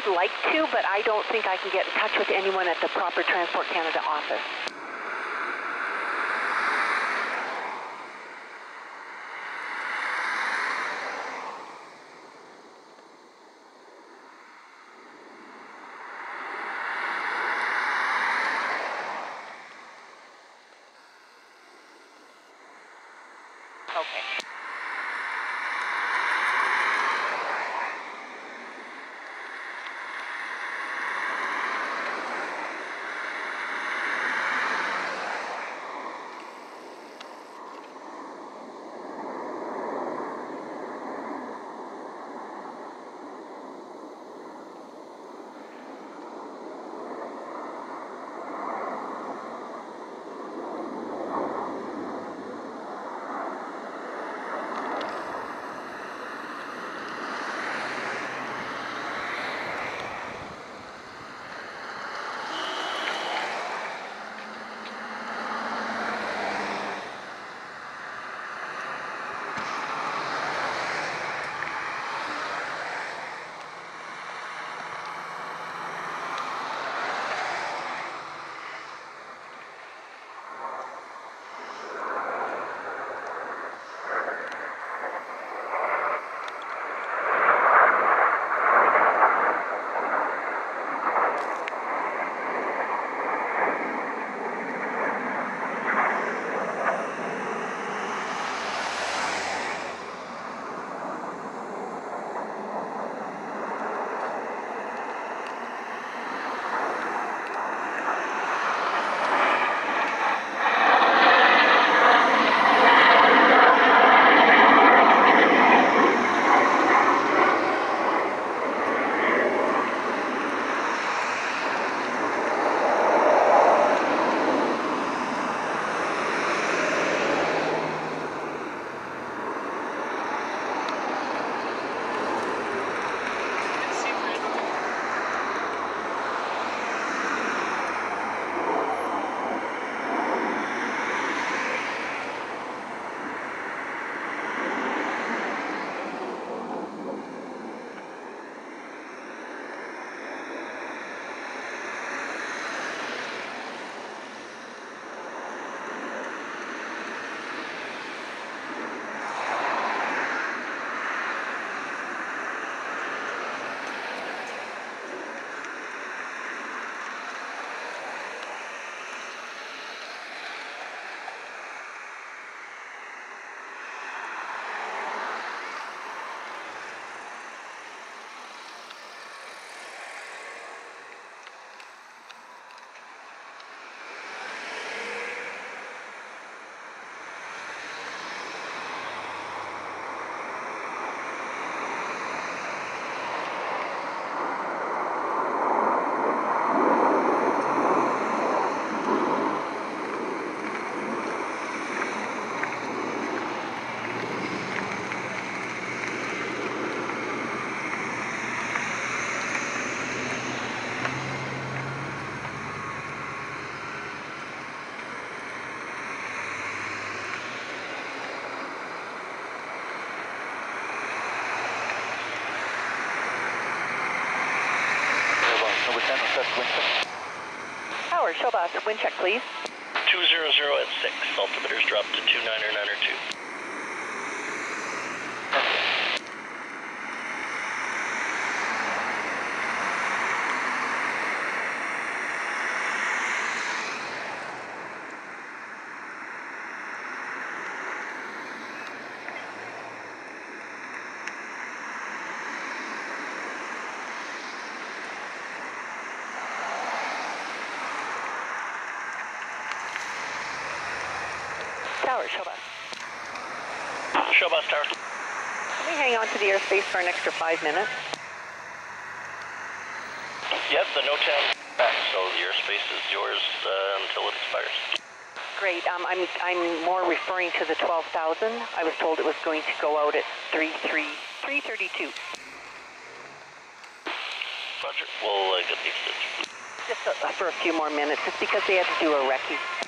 would like to, but I don't think I can get in touch with anyone at the proper Transport Canada office. Okay. Tower, show bus, wind check, please. 200 at 6. Altimeter's dropped to 29 or 9 or 2. Tower, show bus. Show bus, Tower. Let me hang on to the airspace for an extra 5 minutes. Yep, the NOTAM back, so the airspace is yours until it expires. Great. I'm more referring to the 12,000. I was told it was going to go out at 332. Roger. We'll get the extension. Just for a few more minutes. It's because they had to do a recce.